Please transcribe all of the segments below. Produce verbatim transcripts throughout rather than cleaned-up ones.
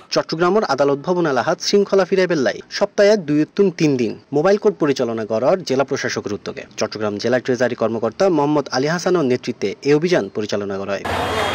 চট্টগ্রামের আদালত ভবন এলাহাত শৃঙ্খলা ফিরাই পেল্লাই সপ্তাহে দুই তুন তিন দিন মোবাইল কোর্ট পরিচালনা করার জেলা প্রশাসকের উদ্যোগে চট্টগ্রাম জেলা ট্রেজারি কর্মকর্তা মোহাম্মদ আলী হাসানের নেতৃত্বে এই অভিযান পরিচালনা করা হয়।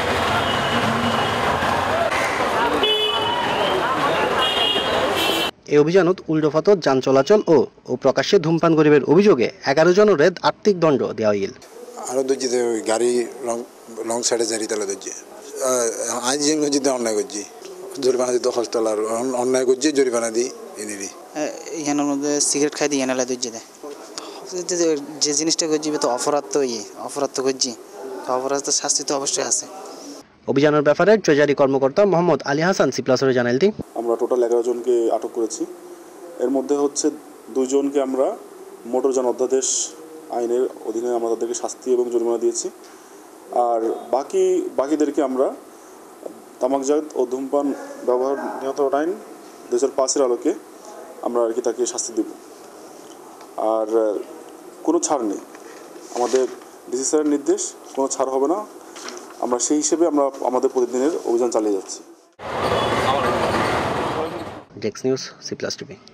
এই অভিযানত উল্টোফাতত যান চলাচল ও ও প্রকাশ্যে ধূমপান করিবার অভিযোগে এগারো জনের আর্থিক দণ্ড দেওয়া হইল। আরো দর্জিতে গাড়ি লং লং সাইডে জারি তালা দর্জি আজ যেগুলো যদি অন্যায় করছি জরিমানা দিতে হস্টেল আর অন্যায় করছি জরিমানা দিই এনে দিই এখানের মধ্যে সিগারেট খাই দিই এনালা দর্জি দেয় যে জিনিসটা করছি তো অপরাধ তো ইয়ে অপরাধ তো করছি অপরাধ তো শাস্তি তো অবশ্যই আছে। অভিযানের ব্যাপারে ট্রেজারি কর্মকর্তা মোহাম্মদ আলী হাসান সিপ্লাসরে জানাইলেন, আমরা টোটাল এগারো জনকে আটক করেছি। এর মধ্যে হচ্ছে দুইজনকে আমরা মোটরযান অধ্যাদেশ আইনের অধীনে আমরা তাদেরকে শাস্তি এবং জরিমানা দিয়েছি। আর বাকি বাকিদেরকে আমরা তামাকজাত ও ধূমপান ব্যবহার নিয়ন্ত্রণ আইন দু হাজার পাঁচের আলোকে আমরা আর কি তাকে শাস্তি দেব। আর কোনো ছাড় নেই, আমাদের ডিসি স্যারের নির্দেশ, কোনো ছাড় হবে না। আমরা সেই হিসেবে আমরা আমাদের প্রতিদিনের অভিযান চালিয়ে যাচ্ছি। Desk news C plus TV.